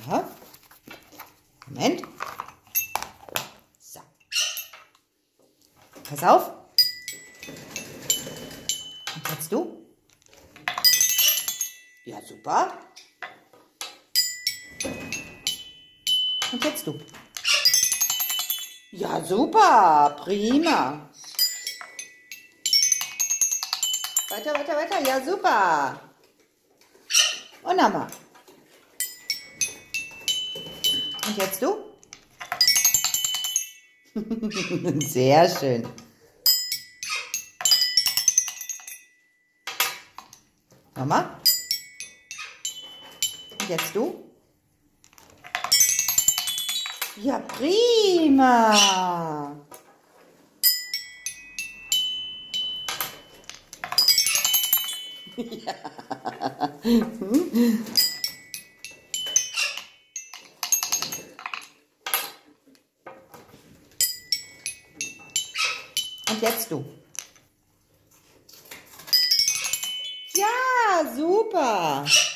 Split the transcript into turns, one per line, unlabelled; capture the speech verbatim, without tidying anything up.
Ja. Moment. So. Pass auf. Und jetzt du. Ja, super. Und jetzt du. Ja, super. Prima. Weiter, weiter, weiter. Ja, super. Und nochmal. Und jetzt du? Sehr schön. Nochmal. Und jetzt du? Ja, prima. Ja. Und jetzt du. Ja, super.